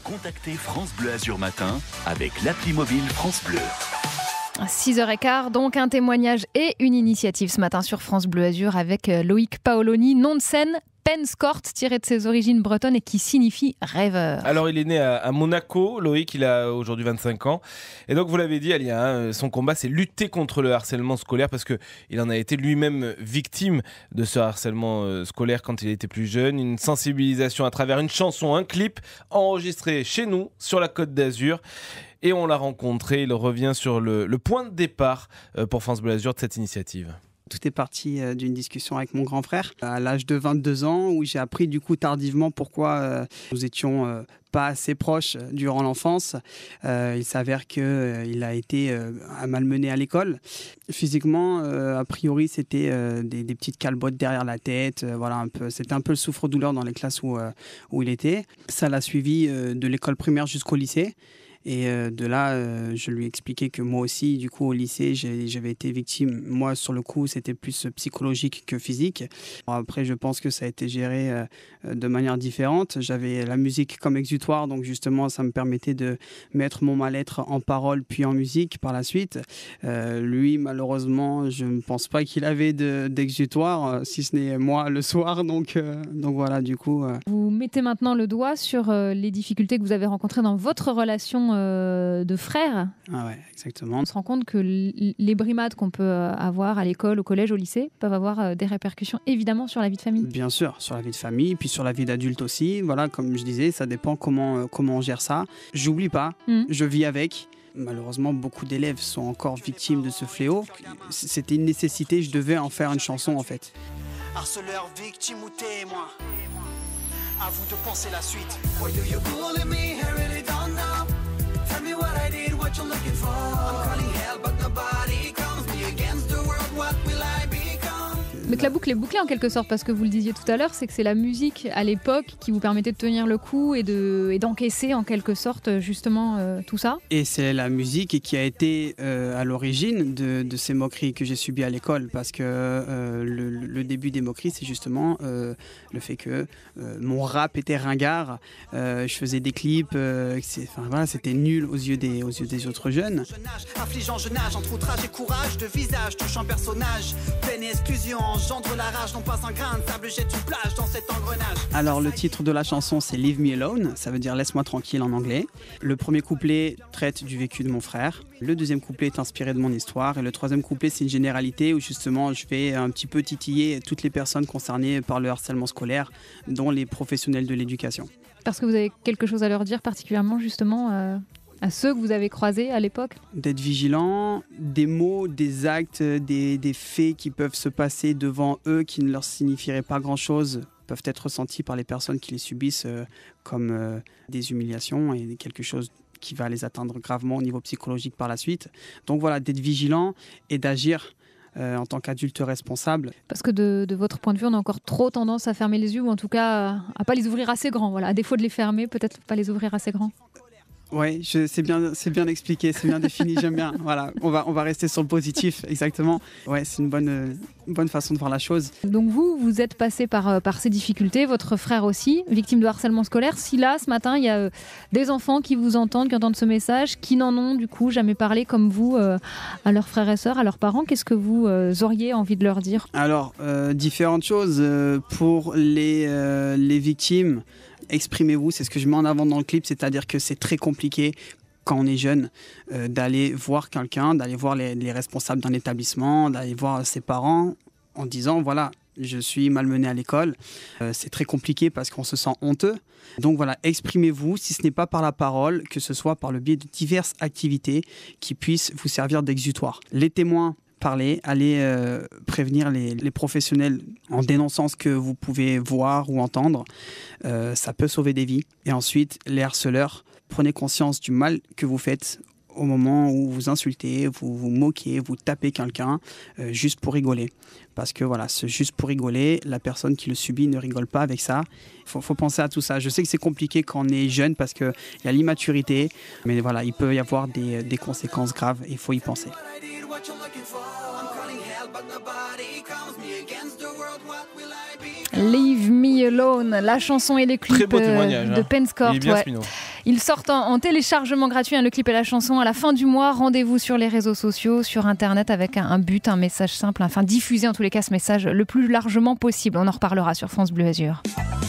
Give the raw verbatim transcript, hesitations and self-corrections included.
Contactez France Bleu Azur Matin avec l'appli mobile France Bleu. six heures quinze, donc un témoignage et une initiative ce matin sur France Bleu Azur avec Loïc Paoloni, nom de scène Penskort, tiré de ses origines bretonnes et qui signifie rêveur. Alors il est né à, à Monaco, Loïc, il a aujourd'hui vingt-cinq ans. Et donc vous l'avez dit Alia, hein, son combat c'est lutter contre le harcèlement scolaire parce qu'il en a été lui-même victime de ce harcèlement euh, scolaire quand il était plus jeune. Une sensibilisation à travers une chanson, un clip enregistré chez nous sur la Côte d'Azur. Et on l'a rencontré, il revient sur le, le point de départ euh, pour France Bleu Azur de cette initiative. Tout est parti d'une discussion avec mon grand frère à l'âge de vingt-deux ans où j'ai appris du coup tardivement pourquoi euh, nous étions euh, pas assez proches durant l'enfance. Euh, il s'avère qu'il euh, a été euh, malmené à l'école. Physiquement, euh, a priori, c'était euh, des, des petites calbottes derrière la tête. Euh, voilà, un peu, c'était un peu le souffre-douleur dans les classes où, euh, où il était. Ça l'a suivi euh, de l'école primaire jusqu'au lycée. Et euh, de là, euh, je lui ai expliqué que moi aussi, du coup, au lycée, j'ai, j'avais été victime. Moi, sur le coup, c'était plus psychologique que physique. Après, je pense que ça a été géré euh, de manière différente. J'avais la musique comme exutoire, donc justement, ça me permettait de mettre mon mal-être en parole puis en musique par la suite. Euh, lui, malheureusement, je ne pense pas qu'il avait de, d'exutoire, si ce n'est moi le soir. Donc, euh, donc voilà, du coup... Euh... Vous mettez maintenant le doigt sur euh, les difficultés que vous avez rencontrées dans votre relation de frères. Ah ouais, exactement. On se rend compte que les brimades qu'on peut avoir à l'école, au collège, au lycée peuvent avoir des répercussions évidemment sur la vie de famille. Bien sûr, sur la vie de famille, puis sur la vie d'adulte aussi. Voilà, comme je disais, ça dépend comment, comment on gère ça. J'oublie pas, mmh. je vis avec. Malheureusement, beaucoup d'élèves sont encore victimes de ce fléau. C'était une nécessité, je devais en faire une chanson en fait. Harceleur, victime ou témoin, à vous de penser la suite. Tell me what I did, what you're looking for. I'm calling hell, but nobody comes me against the world. What will I become? Mais que la boucle est bouclée en quelque sorte, parce que vous le disiez tout à l'heure, c'est que c'est la musique à l'époque qui vous permettait de tenir le coup et, de, et d'encaisser en quelque sorte justement euh, tout ça. Et c'est la musique qui a été euh, à l'origine de, de ces moqueries que j'ai subies à l'école, parce que euh, le, le début des moqueries, c'est justement euh, le fait que euh, mon rap était ringard, euh, je faisais des clips, euh, c'est, enfin, voilà, c'était nul aux yeux des, aux yeux des autres jeunes. Je nage, affligeant, je nage entre outrage et courage, de visage touchant personnage, peine et exclusion. Gendre la rage, non pas un grain de sable, jette une plage dans cet engrenage. Alors le titre de la chanson c'est Leave Me Alone, ça veut dire laisse-moi tranquille en anglais. Le premier couplet traite du vécu de mon frère. Le deuxième couplet est inspiré de mon histoire. Et le troisième couplet c'est une généralité où justement je vais un petit peu titiller toutes les personnes concernées par le harcèlement scolaire, dont les professionnels de l'éducation. Parce que vous avez quelque chose à leur dire particulièrement justement euh... à ceux que vous avez croisés à l'époque? D'être vigilant, des mots, des actes, des, des faits qui peuvent se passer devant eux qui ne leur signifieraient pas grand-chose peuvent être ressentis par les personnes qui les subissent euh, comme euh, des humiliations et quelque chose qui va les atteindre gravement au niveau psychologique par la suite. Donc voilà, d'être vigilant et d'agir euh, en tant qu'adulte responsable. Parce que de, de votre point de vue, on a encore trop tendance à fermer les yeux ou en tout cas à ne pas les ouvrir assez grands. Voilà. À défaut de les fermer, peut-être pas les ouvrir assez grands. Oui, c'est bien, c'est bien expliqué, c'est bien défini, j'aime bien. Voilà, on va, on va rester sur le positif, exactement. Ouais, c'est une bonne, euh, une bonne façon de voir la chose. Donc vous, vous êtes passé par, par ces difficultés, votre frère aussi, victime de harcèlement scolaire. Si là, ce matin, il y a euh, des enfants qui vous entendent, qui entendent ce message, qui n'en ont du coup jamais parlé comme vous euh, à leurs frères et sœurs, à leurs parents, qu'est-ce que vous euh, auriez envie de leur dire? Alors, euh, différentes choses. Euh, pour les, euh, les victimes, exprimez-vous, c'est ce que je mets en avant dans le clip, c'est-à-dire que c'est très compliqué quand on est jeune euh, d'aller voir quelqu'un, d'aller voir les, les responsables d'un établissement, d'aller voir ses parents en disant voilà, je suis malmené à l'école. Euh, c'est très compliqué parce qu'on se sent honteux. Donc voilà, exprimez-vous, si ce n'est pas par la parole, que ce soit par le biais de diverses activités qui puissent vous servir d'exutoire. Les témoins, parler, aller euh, prévenir les, les professionnels en dénonçant ce que vous pouvez voir ou entendre. Euh, ça peut sauver des vies. Et ensuite, les harceleurs, prenez conscience du mal que vous faites au moment où vous insultez, vous vous moquez, vous tapez quelqu'un euh, juste pour rigoler. Parce que voilà, ce juste pour rigoler, la personne qui le subit ne rigole pas avec ça. Il faut, faut penser à tout ça. Je sais que c'est compliqué quand on est jeune parce qu'il y a l'immaturité, mais voilà, il peut y avoir des, des conséquences graves et il faut y penser. Leave Me Alone, la chanson et les clips Très beau témoignage, euh, hein. de Penscourt. Il est bien, Ouais. ce minot. Ils sortent en, en téléchargement gratuit, hein, le clip et la chanson à la fin du mois. Rendez-vous sur les réseaux sociaux, sur Internet avec un, un but, un message simple, enfin diffuser en tous les cas ce message le plus largement possible. On en reparlera sur France Bleu Azur.